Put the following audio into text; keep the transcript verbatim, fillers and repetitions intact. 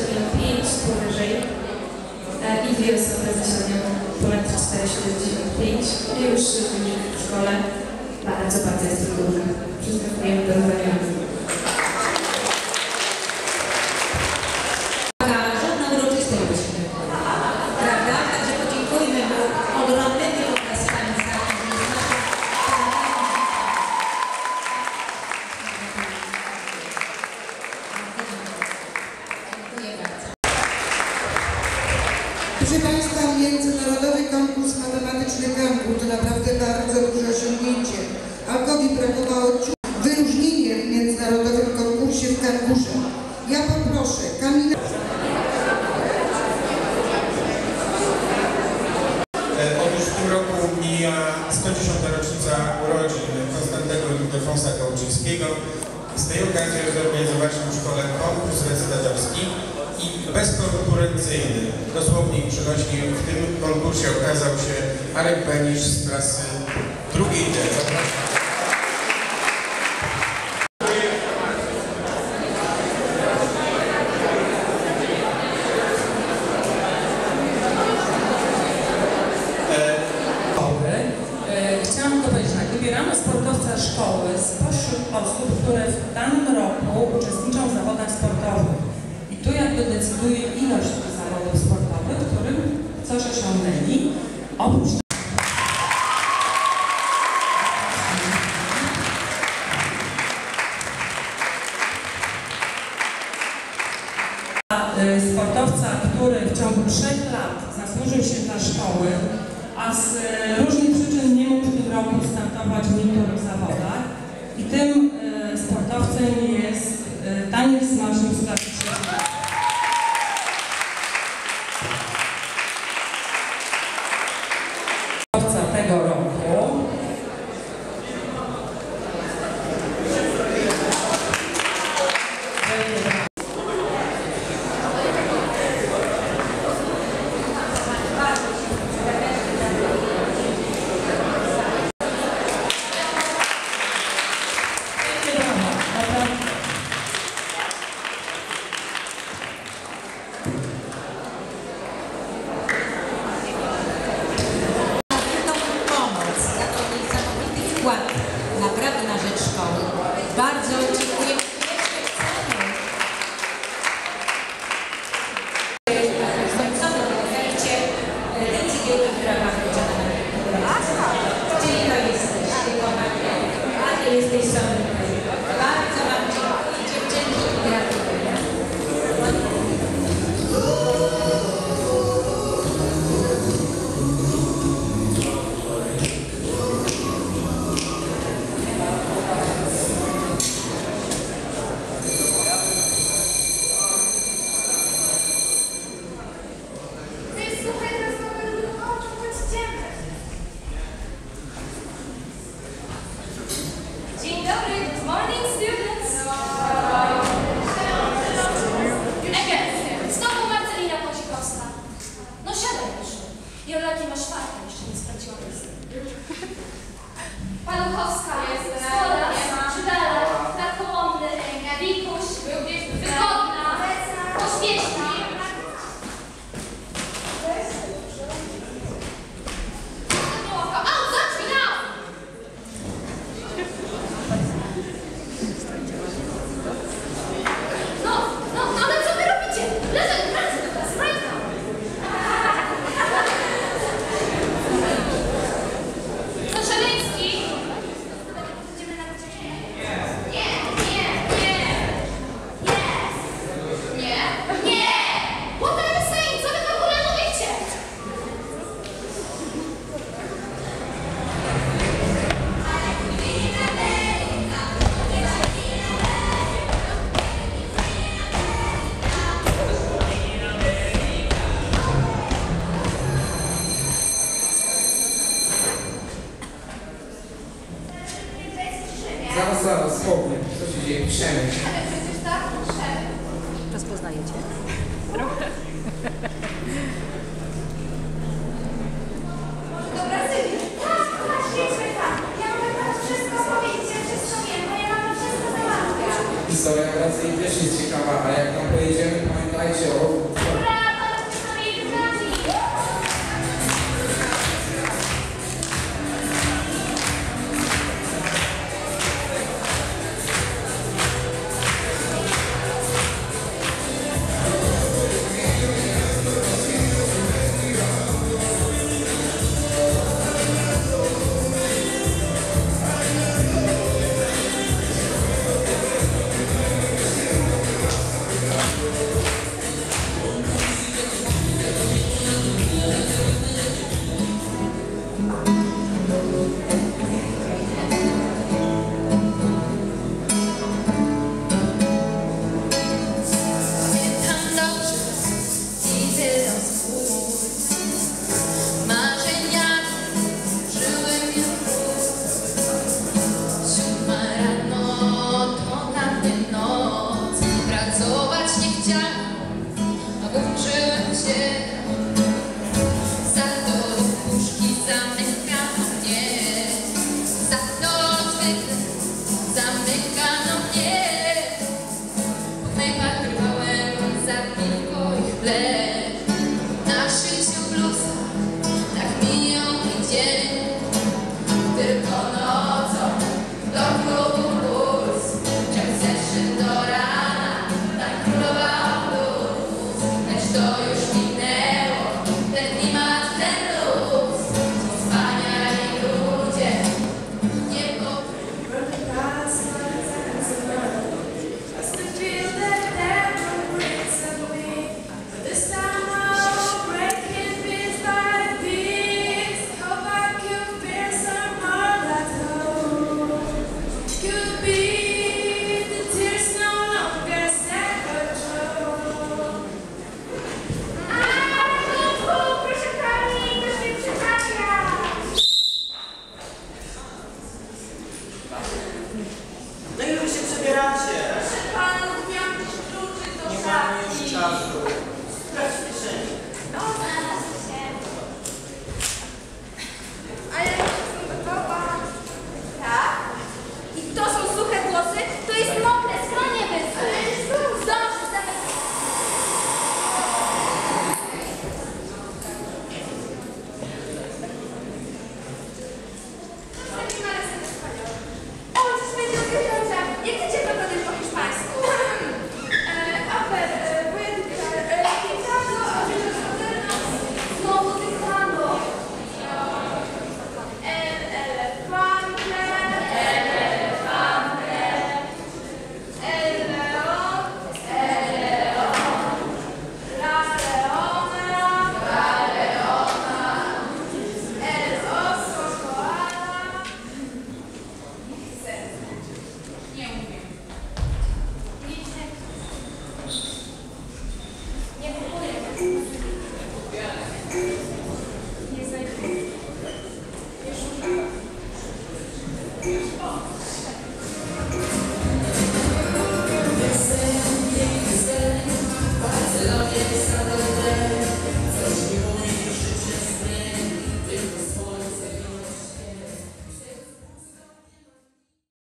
średnią pięć powyżej i dwie osoby ze średnią ponad cztery przecinek siedemdziesiąt pięć. I już wynik w szkole bardzo, bardzo jest trudny. Przystępujemy do rozmawiania. Żadna uroczystość, prawda? Także podziękujmy mu ogromnymi oklaskami za to, że jest nasza. Dziękuję bardzo. Proszę Państwa, międzynarodowy konkurs matematyczny Gangu to naprawdę bardzo duże osiągnięcie. Alkowi brakowało wyróżnienie w międzynarodowym konkursie w Kangurze. Ja poproszę Kamila. Otóż w tym roku mija sto dziesiąta rocznica urodzin Konstantego Ildefonsa Kołczyńskiego. Z tej okazji zorganizowaliśmy w szkole konkurs recytatorski i bezkonkurencyjny, dosłownie i przenośnie. W tym konkursie okazał się Arek Benisz z klasy drugiej D. Zapraszam. Chciałam powiedzieć tak, wybieramy sportowca szkoły spośród osób, które w danym roku uczestniczą w zawodach sportowych. I tu jakby decyduje ilość tych zawodów sportowych, którym coś osiągnęli. Oprócz sportowca, który w ciągu trzech lat zasłużył się dla szkoły, a z różnych przyczyn nie mógł w tym roku startować w niektórych zawodach. I tym e, sportowcem jest e, Daniel Smażnik z klasy trzeciej. Sportowca tego roku. Naprawdę na rzecz szkoły. Bardzo dziękuję. Końcowe zajęcie decyzjowym w ramach Czyli to jesteś, a ty jesteś sobie. Bardzo wam dziękuję, dziewczynki, i gratuluję. Dzień dobry, good morning students! Again, znowu Marcelina Płacikowska. No siadaj już. Jolaki masz czwartą, jeszcze nie sprawdziłam listy. Paluchowska, Stolarz, Żydala, Karkołomny, Wikuś, Wygodna, Pośpieszna. A, zacznij now! No, no, no, ale co wy robicie? Leżę, wracaj do klasy, right now! Zarzeleński! Idziemy na wycieczkę? Nie, nie, nie! Yes! Nie? Nie! What are you saying? Co wy w ogóle mówicie? Zaraz, zaraz, spokój. Co się dzieje? Piszemy. Ale przecież tak, szef. Rozpoznajecie? Może do Brazylii? Tak, tak, jedźmy tam. Ja mogę teraz wszystko powiedzieć, ja wszystko wiem, bo ja mam wszystko załatwiać. Historia Brazylii też jest ciekawa, ale jak tam pojedziemy, pamiętajcie, o... Ura, pan historii wygraci! Pamiętam dobrze i wyrosł marzeniami żyły mnie siódma rano to dla mnie noc. Pracować nie chciałam, a uczyłem się. Za to puszki zamykano mnie, za to zwykle zamykano mnie. W knajpach grywałem za piwko i chleb.